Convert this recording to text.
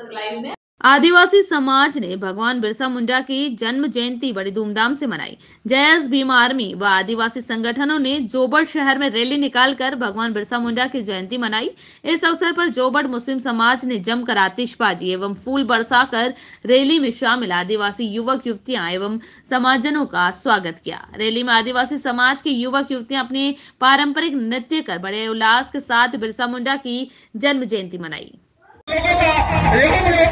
आदिवासी समाज ने भगवान बिरसा मुंडा की जन्म जयंती बड़ी धूमधाम से मनाई। जय भीम आर्मी व आदिवासी संगठनों ने जोबड़ शहर में रैली निकालकर भगवान बिरसा मुंडा की जयंती मनाई। इस अवसर पर जोबड़ मुस्लिम समाज ने जमकर आतिशबाजी एवं फूल बरसाकर रैली में शामिल आदिवासी युवक युवतियां एवं समाजजनों का स्वागत किया। रैली में आदिवासी समाज के युवक युवतियां अपने पारंपरिक नृत्य कर बड़े उल्लास के साथ बिरसा मुंडा की जन्म जयंती मनाई।